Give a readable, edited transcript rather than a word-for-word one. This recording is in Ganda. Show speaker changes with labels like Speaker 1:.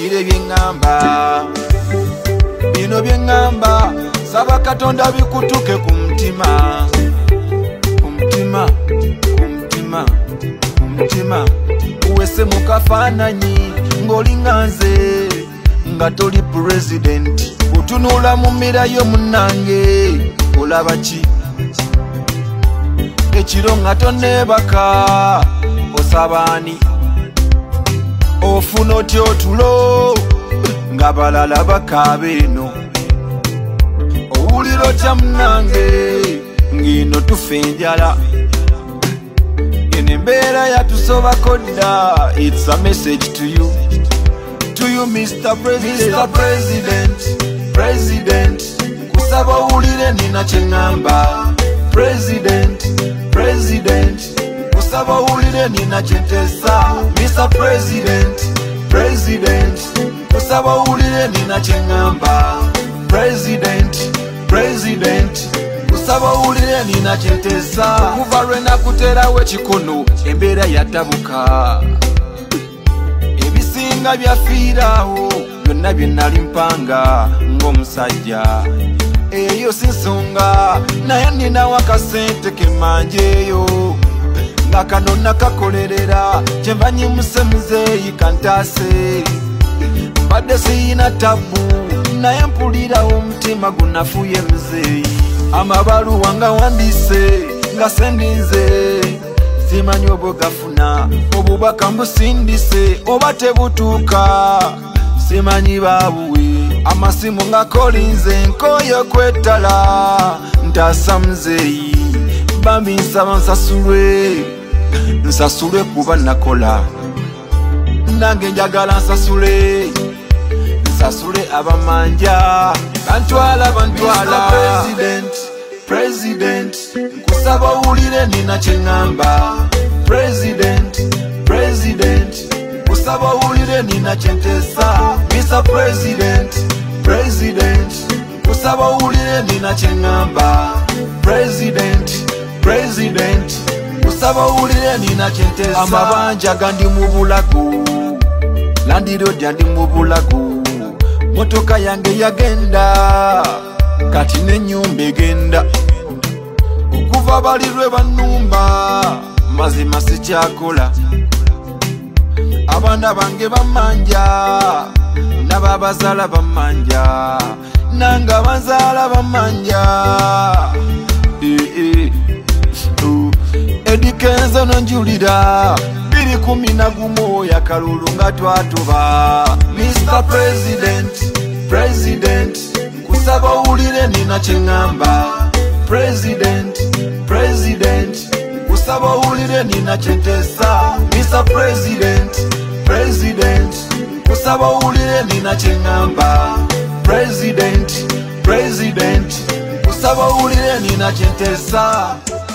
Speaker 1: owulire byeŋŋamba bino byeŋŋamba saba Katonda bikutuke ku mutima uwese mu kafaananyi ng'olinga nze nga toli president utunula mu mirayo munnange olaba ki ekiro nga tonneebaka osabaani ofuna otya otulo nga balala bakaaba eno owulira otya munnange ng'ino tufa enjala eno embeera yatusobako dda. It's a message to you Mr. President kusaba owulire nina kyeŋŋamba President kusaba owulire nina kyenteesa Mr. President kusaba owulire nina kyeŋŋamba President kusaba owulire nina kyenteesa okuva lwe nakuterawo ekikono embeera yatabuka ebisinga byafiirawo byonna bye nali mpanga ng'omusajja eyo si nsonga naye ninawo akasente kemanjeeyo nga kano nakakolerera kyenva nyimuse muzeeyi kantaase mbadde siyina tabu naye mpulirawo omutima gunafuye muzeeyi amabaluwa nga wandiise nga sendinze simanyi oba gafuna obubaka mbusindise oba tebutuuka simanyi babuwe amasimu nga kolinze nkoyo kwetala ntaasa muzeeyi bambi nsaba nsasulwe kuba nakola nange njagala nsasule abamanja bantwala President nkusaba owulire nina kyeŋŋamba President nkusaba owulire nina kyenteesa Mr. President nkusaba owulire nina kyeŋŋamba President nkusaba owulire nina kyenteesa amabanja gandi mu bulago landiroja ndi mu bulago motoka yange yagenda kati n'ennyumba egenda okuva balirwe bannumba mazima sikyakola abaana bange bamanja n'ababazaala bamanja nanga bazaala bamanja edikenzo nonjulira 211 yakalulu nga twatuba Mr. President nkusaba owulire nina kyeŋŋamba President nkusaba owulire nina kyenteesa Mr. President nkusaba owulire nina kyeŋŋamba President nkusaba owulire nina kyenteesa